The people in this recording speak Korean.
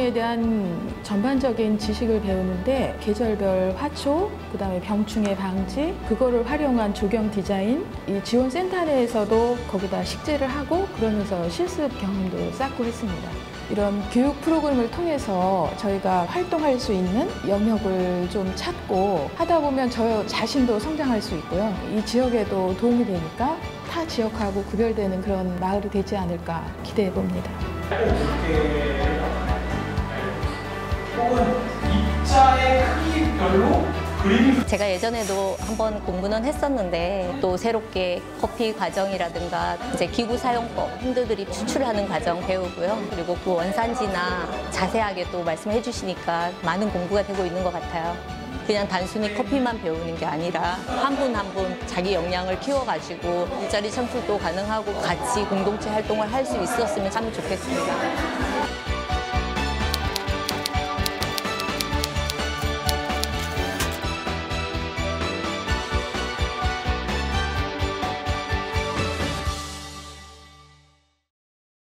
농업에 대한 전반적인 지식을 배우는데 계절별 화초, 그다음에 병충해 방지, 그거를 활용한 조경 디자인, 이 지원센터 내에서도 거기다 식재를 하고 그러면서 실습 경험도 쌓고 했습니다. 이런 교육 프로그램을 통해서 저희가 활동할 수 있는 영역을 좀 찾고 하다 보면 저 자신도 성장할 수 있고요. 이 지역에도 도움이 되니까 타 지역하고 구별되는 그런 마을이 되지 않을까 기대해 봅니다. 혹은 입자의 크기별로 그림이 제가 예전에도 한번 공부는 했었는데 또 새롭게 커피 과정이라든가 이제 기구 사용법, 핸드드립 추출하는 과정 배우고요. 그리고 그 원산지나 자세하게 또 말씀해 주시니까 많은 공부가 되고 있는 것 같아요. 그냥 단순히 커피만 배우는 게 아니라 한 분 한 분 자기 역량을 키워가지고 일자리 창출도 가능하고 같이 공동체 활동을 할 수 있었으면 참 좋겠습니다.